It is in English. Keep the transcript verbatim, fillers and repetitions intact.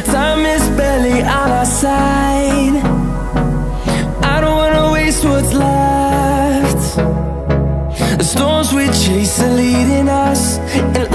time is barely on our side. I don't wanna waste what's left. The storms we chase are leading us, and